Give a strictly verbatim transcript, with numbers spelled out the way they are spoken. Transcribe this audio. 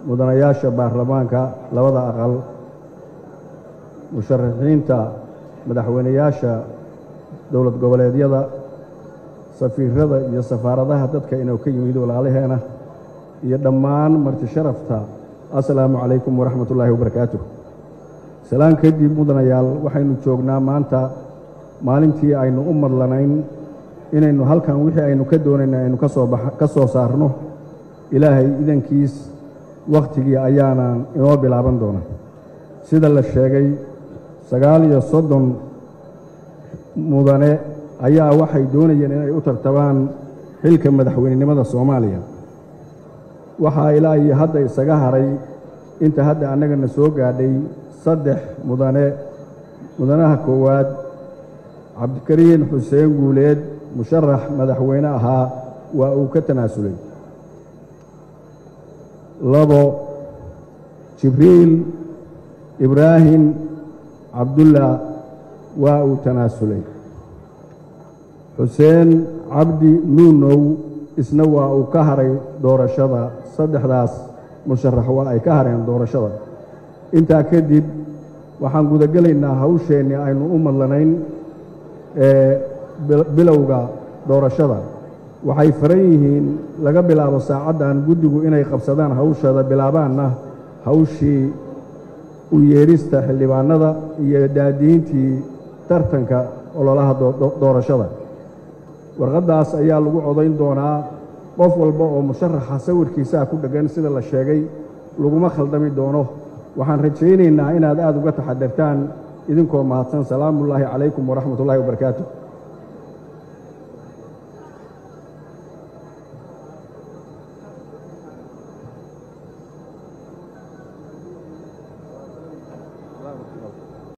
mudanayaasha baarlamaanka labada aqal musharaxiinta madaxweynayaasha dowlad goboleedyada safiirada iyo safaaradaha dadka inuu ka yimid walaalaheena iyo dhammaan marti sharafta assalaamu calaykum waraxmatullaahi wabarakaatuh salaan kadib mudanayaal waxaynu joognaa maanta maalintii aynu u madlanayn inaynu halkan wixii aynu ka doonayna aynu ka soo ka soo saarno ilaahay idankiis wakhtigii ayaana inoo bilaaban doona sida la sheegay sagaal iyo soddon mudane ayaa waxay doonayeen inay u tartabaan xilka madaxweynenimada Soomaaliya waxaa ilaa iyo hadda isaga haray inta hadda annagana soo gaadhay saddex mudane mudanaha koowaad cabdikariin xuseen guuleed musharax madaxweyne ahaa waa uu ka tanaasulay labo jibriil ibraahim cabdulla waa uu tanaasulay xuseen cabdi nuunow isna waa uu ka haray doorashada saddexdaas musharax waa ay ka hareen doorashada intaa kadib waxaan gudagelaynaa hawsheenii aynu u madlanayn ee bilowga doorashada waxay faran yihiin laga bilaabo saacaddan guddigu inay qabsadaan hawshada bilaabaanna hawshii u yeerista xildhibaanada iyo daadiintii tartanka ololaha doorashada warqaddaas ayaa lagu codayn doonaa qof walba oo musharaxa sawirkiisaa ku dheggan sida la sheegay laguma khaldami doono waxaan rajaynaynaa inaad aad uga taxadartaan idinkoo mahadsan salaamullaahi calaykum waraxmatullaahi wabarakaatuh Thank you.